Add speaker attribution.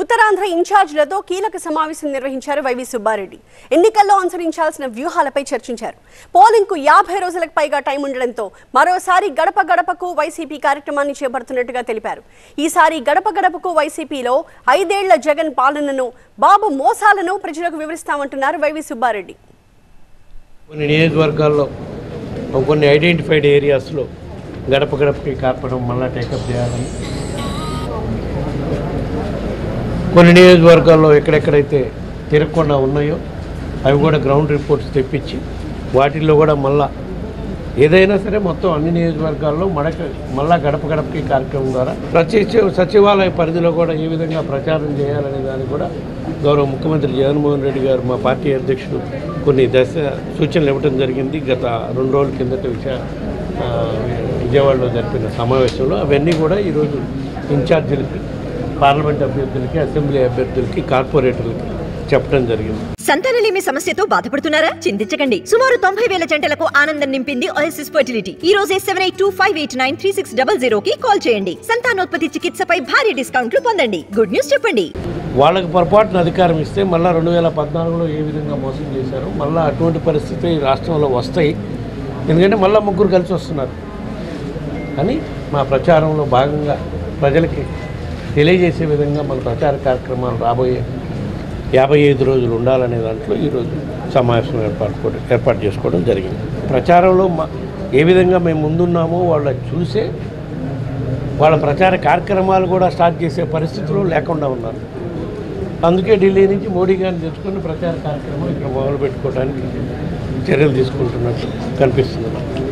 Speaker 1: ఉత్తరాంధ్ర ఇన్ఛార్జీలతో కీలక సమావేశం నిర్వహించారు వైవి సుబ్బారెడ్డి. ఎన్నికల్లో అనుసరించాల్సిన వ్యూహాలపై చర్చించారు. పోలింగ్ కు 50 రోజులకు పైగా టైం ఉండడంతో మరోసారి గడప గడపకు వైసీపీ కార్యక్రమాన్ని చేపడుతున్నట్టుగా తెలిపారు. ఈసారి గడప గడపకు వైసీపీలో 5 ఏళ్ల జగన్ పాలనను, బాబు మోసాలను ప్రజలకు వివరిస్తామంటున్నారు వైవి సుబ్బారెడ్డి.
Speaker 2: కొన్ని నియోజకవర్గాల్లో కొన్ని ఐడెంటిఫైడ్ ఏరియాస్లో గడప గడపకి కార్పొరేట్ మళ్ళా టేకప్ చేయాలని, కొన్ని నియోజకవర్గాల్లో ఎక్కడెక్కడైతే తిరగకుండా ఉన్నాయో అవి కూడా గ్రౌండ్ రిపోర్ట్స్ తెప్పించి వాటిల్లో కూడా మళ్ళా ఏదైనా సరే మొత్తం అన్ని నియోజకవర్గాల్లో మళ్ళా గడప గడపకి కార్యక్రమం ద్వారా ప్రతి సచివాలయ పరిధిలో కూడా ఏ విధంగా ప్రచారం చేయాలనే దానికి కూడా గౌరవ ముఖ్యమంత్రి జగన్మోహన్ రెడ్డి గారు మా పార్టీ అధ్యక్షుడు కొన్ని సూచనలు ఇవ్వడం జరిగింది. గత 2 రోజుల కిందట విజయవాడలో జరిపిన సమావేశంలో అవన్నీ కూడా ఈరోజు ఇన్ఛార్జీలకి, పార్లమెంట్ అభ్యర్థులకి, అసెంబ్లీ అభ్యర్థులకి, కార్పొరేటర్లకి చెప్పడం జరిగింది.
Speaker 3: సంతానలేమి సమస్యతో బాధపడుతున్నారా? చింతించకండి. సుమారు 90,000 జంటలకు ఆనందం నింపింది ఓఎస్ఎస్ ఫర్టిలిటీ. ఈ రోజే 7825893600 కి కాల్ చేయండి. సంతానోత్పత్తి చికిత్సపై భారీ డిస్కౌంట్లు పొందండి. గుడ్ న్యూస్ చెప్పండి.
Speaker 2: వాళ్ళకి పొరపాటున అధికారం ఇస్తే మళ్ళీ 2014లో ఏ విధంగా మోసం చేశారో మళ్ళీ అటువంటి పరిస్థితి ఈ రాష్ట్రంలో వస్తాయి. ఎందుకంటే మళ్ళీ ముగ్గురు కలిసి వస్తున్నారు. కానీ మా ప్రచారంలో భాగంగా ప్రజలకి తెలియజేసే విధంగా మన ప్రచార కార్యక్రమాలు రాబోయే 55 రోజులు ఉండాలనే దాంట్లో ఈరోజు సమావేశం ఏర్పాటు చేసుకోవడం జరిగింది. ప్రచారంలో ఏ విధంగా మేము ముందున్నామో వాళ్ళ చూసే వాళ్ళ ప్రచార కార్యక్రమాలు కూడా స్టార్ట్ చేసే పరిస్థితులు లేకుండా ఉన్నారు. అందుకే ఢిల్లీ నుంచి మోడీ గారిని తెచ్చుకొని ప్రచార కార్యక్రమం ఇక్కడ మొదలు పెట్టుకోవడానికి చర్యలు తీసుకుంటున్నట్టు కనిపిస్తుంది.